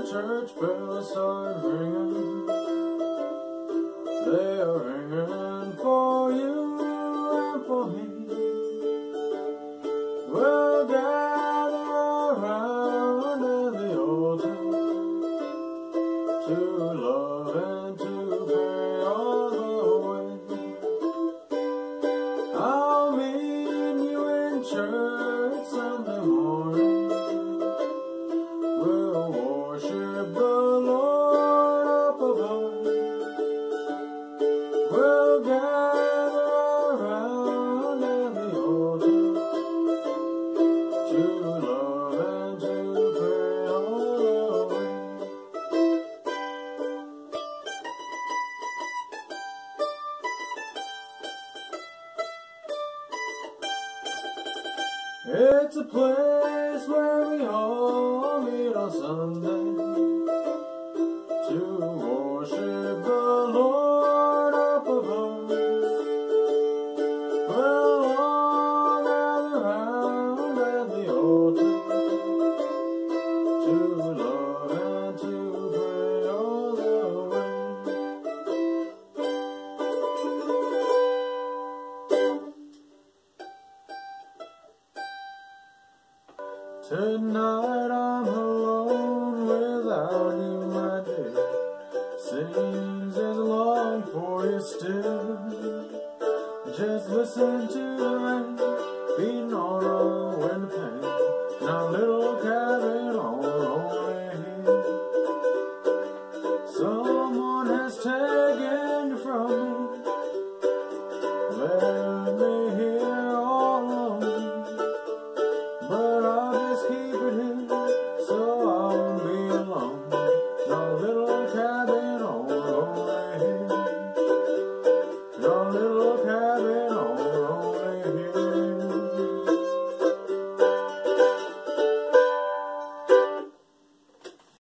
church bells start ringing, they are ringing for you and for me. We'll gather around in the altar to love and to pray all the way. I'll meet you in church Sunday morning. We'll worship the Lord up above. We'll gather around at the altar to love and to pray all the way. It's a place where we all meet on Sunday to worship the Lord up above. We'll all gather round at the altar to love and to pray all the way. Tonight I'm alone without you, my dear. Seems there's a long for you still. Just listen to the rain beating on our